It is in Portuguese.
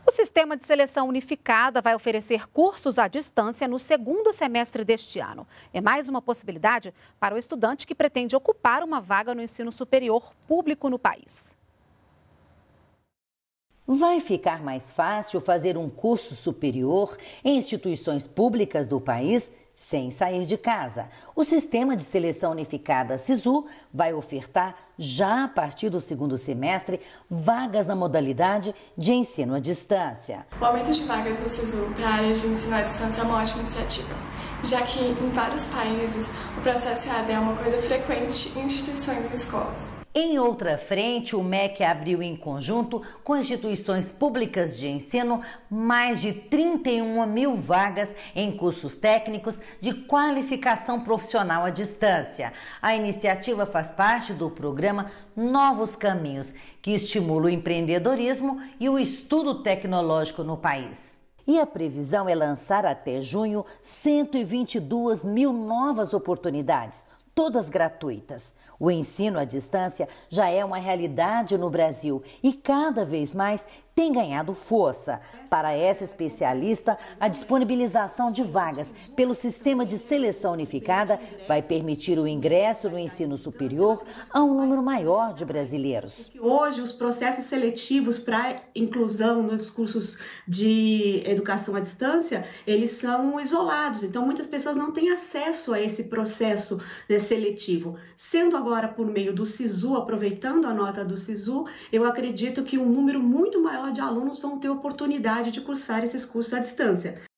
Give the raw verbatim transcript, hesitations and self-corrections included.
O sistema de seleção unificada vai oferecer cursos à distância no segundo semestre deste ano. É mais uma possibilidade para o estudante que pretende ocupar uma vaga no ensino superior público no país. Vai ficar mais fácil fazer um curso superior em instituições públicas do país sem sair de casa. O Sistema de Seleção Unificada SISU vai ofertar, já a partir do segundo semestre, vagas na modalidade de ensino à distância. O aumento de vagas do SISU para a área de ensino à distância é uma ótima iniciativa, já que em vários países o processo E A D é uma coisa frequente em instituições e escolas. Em outra frente, o M E C abriu em conjunto com instituições públicas de ensino mais de trinta e uma mil vagas em cursos técnicos de qualificação profissional à distância. A iniciativa faz parte do programa Novos Caminhos, que estimula o empreendedorismo e o estudo tecnológico no país. E a previsão é lançar até junho cento e vinte e duas mil novas oportunidades, todas gratuitas. O ensino à distância já é uma realidade no Brasil e cada vez mais tem ganhado força. Para essa especialista, a disponibilização de vagas pelo Sistema de Seleção Unificada vai permitir o ingresso no ensino superior a um número maior de brasileiros. Hoje, os processos seletivos para inclusão nos cursos de educação à distância, eles são isolados, então muitas pessoas não têm acesso a esse processo, né, seletivo. Sendo agora por meio do SISU, aproveitando a nota do SISU, eu acredito que um número muito maior de alunos vão ter oportunidade de cursar esses cursos à distância.